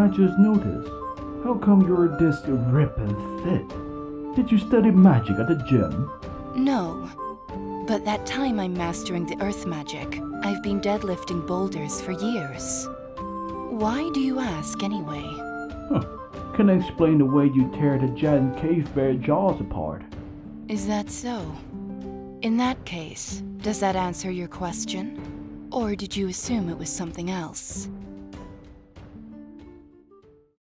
I just noticed. How come you're this rip and fit? Did you study magic at the gym? No. But that time I'm mastering the earth magic, I've been deadlifting boulders for years. Why do you ask anyway? Huh. Can I explain the way you tear the giant cave bear jaws apart? Is that so? In that case, does that answer your question? Or did you assume it was something else?